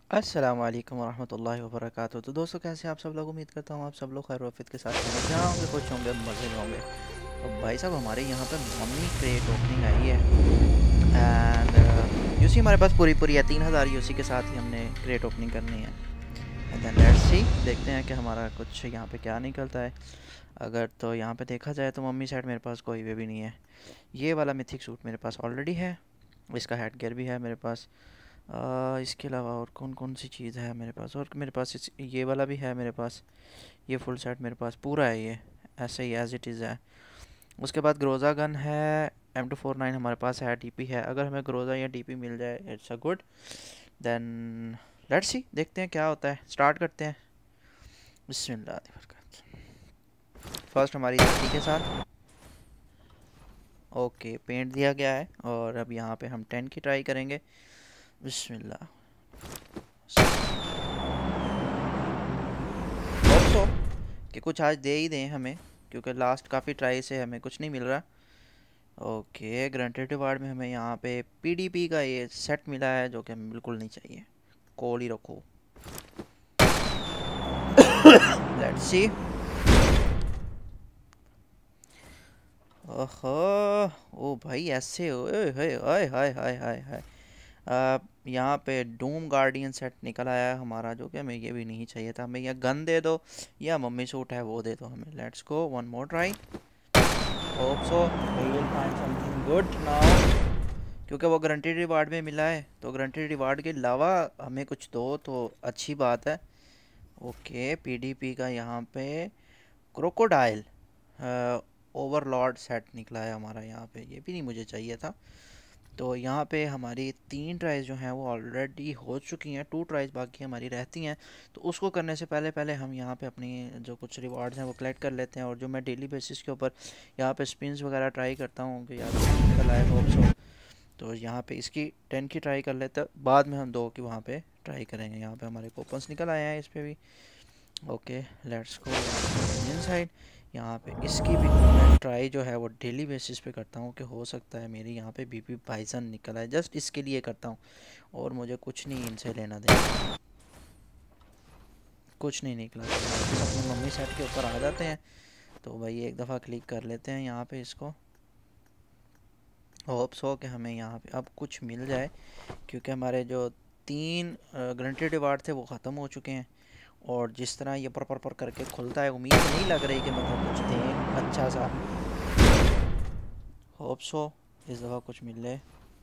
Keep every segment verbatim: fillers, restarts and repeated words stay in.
अस्सलाम वालेकुम वरहमतुल्लाहि वबरकातुहू। तो दोस्तों, कैसे हैं आप सब लोग? उम्मीद करता हूँ आप सब लोग खैर वफियत के साथ होंगे, जहाँ होंगे खुश होंगे, मज़े में होंगे। तो भाई साहब, हमारे यहाँ पे मम्मी क्रेट ओपनिंग आई है एंड यूसी हमारे पास पूरी पूरी है। तीन हज़ार यूसी के साथ ही हमने क्रेट ओपनिंग करनी है। एंड देन लेट्स सी, देखते हैं कि हमारा कुछ यहाँ पे क्या निकलता है। अगर तो यहाँ पे देखा जाए तो मम्मी सेट मेरे पास कोई वे भी नहीं है। ये वाला मिथिक सूट मेरे पास ऑलरेडी है, इसका हेड गियर भी है मेरे पास। आ, इसके अलावा और कौन कौन सी चीज़ है मेरे पास? और मेरे पास इस, ये वाला भी है मेरे पास। ये फुल सेट मेरे पास पूरा है, ये ऐसे ही एज इट इज़ है। उसके बाद ग्रोज़ा गन है, एम टू फोर नाइन हमारे पास है, टीपी है। अगर हमें ग्रोज़ा या टीपी मिल जाए it's a good. Then let's see, देखते हैं क्या होता है। स्टार्ट करते हैं। बिस्मिल्लाह। फर्स्ट हमारी थर्टी के साथ ओके पेंट दिया गया है, और अब यहाँ पे हम टेन की ट्राई करेंगे। बिस्मिल्लाह। होप सो कि कुछ आज दे ही दें हमें, क्योंकि लास्ट काफ़ी ट्राई से हमें कुछ नहीं मिल रहा। ओके, ग्रांटेड रिवार्ड में हमें यहाँ पे पीडीपी का ये सेट मिला है, जो कि हमें बिल्कुल नहीं चाहिए। कॉल ही रखो। Let's see. ओहो, ओ भाई ऐसे ओए हाय हाय हाय हाय हाय हाय। अब यहाँ पे डूम गार्डियन सेट निकल आया है हमारा, जो कि हमें ये भी नहीं चाहिए था। हमें या गन दे दो या मम्मी सूट है वो दे दो हमें। Let's go, one more try. Hope so we will find something good now, क्योंकि वो गारंटेड रिवार्ड में मिला है, तो गारंटेड रिवार्ड के अलावा हमें कुछ दो तो अच्छी बात है। ओके, पीडीपी का यहाँ पे क्रोकोडाइल ओवरलॉर्ड सेट निकला है हमारा यहाँ पे। ये भी नहीं मुझे चाहिए था। तो यहाँ पे हमारी तीन ट्राइज जो हैं वो ऑलरेडी हो चुकी हैं, टू ट्राइज बाकी हमारी रहती हैं। तो उसको करने से पहले पहले हम यहाँ पे अपनी जो कुछ रिवार्ड्स हैं वो कलेक्ट कर लेते हैं। और जो मैं डेली बेसिस के ऊपर यहाँ पे स्पिन्स वगैरह ट्राई करता हूँ कि यार निकल आए होप्स हो, तो यहाँ पे इसकी टेन की ट्राई कर लेते हैं, बाद में हम दो की वहाँ पे ट्राई करेंगे। यहाँ पे हमारे कूपन्स निकल आए हैं इस पर भी। Okay, let's go inside. यहाँ पे इसकी भी मैं ट्राई जो है वो डेली बेसिस पे करता हूँ कि हो सकता है मेरी यहाँ पे बीपी बाइसन निकल आए। जस्ट इसके लिए करता हूँ, और मुझे कुछ नहीं इनसे लेना देना। कुछ नहीं निकला तो वापस अपनी मम्मी सेट के ऊपर आ जाते हैं। तो भाई एक दफ़ा क्लिक कर लेते हैं यहाँ पे इसको। होप्स हो कि हमें यहाँ पे अब कुछ मिल जाए, क्योंकि हमारे जो तीन ग्रंटेड रिवार्ड थे वो ख़त्म हो चुके हैं। और जिस तरह ये पर पर पर करके खुलता है, उम्मीद नहीं लग रही कि मतलब कुछ दें अच्छा सा। होप्स हो इस दफ़ा कुछ मिले।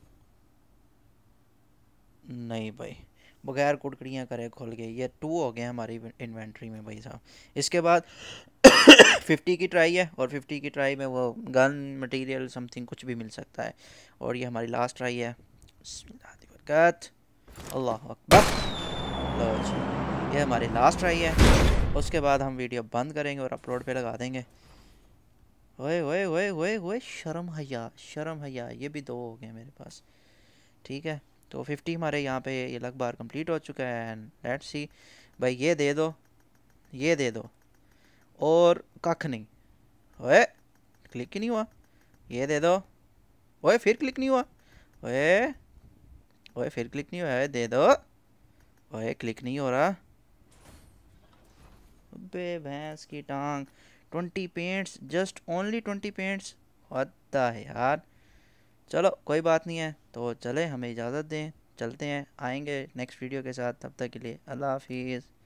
नहीं भाई, बगैर कुड़कड़ियाँ करे खुल गए। ये टू हो गए हमारी इन्वेंट्री में भाई साहब। इसके बाद फिफ्टी की ट्राई है, और फिफ्टी की ट्राई में वो गन मटेरियल समथिंग कुछ भी मिल सकता है। और ये हमारी लास्ट ट्राई है। बरकत, अल्लाह अकबर। लो जी, ये हमारी लास्ट ट्राई है। उसके बाद हम वीडियो बंद करेंगे और अपलोड पे लगा देंगे। ओए ओए ओए ओए ओए, शर्म हया, शर्म हया। ये भी दो हो गए मेरे पास। ठीक है, तो फिफ्टी हमारे यहाँ पे ये लग बार कंप्लीट हो चुका है। एंड लेट्स सी भाई, ये दे दो, ये दे दो, और कख नहीं। ओए, क्लिक ही नहीं हुआ। ये दे दो। ओए, फिर क्लिक नहीं हुआ। ओए ओए, फिर क्लिक नहीं हुआ है, दे दो। ओए, क्लिक नहीं हो रहा। बे भैंस की टांग। Twenty pants, just only twenty pants. होता है यार। चलो कोई बात नहीं है, तो चले, हमें इजाज़त दें, चलते हैं। आएंगे नेक्स्ट वीडियो के साथ, तब तक के लिए अल्लाह हाफिज़।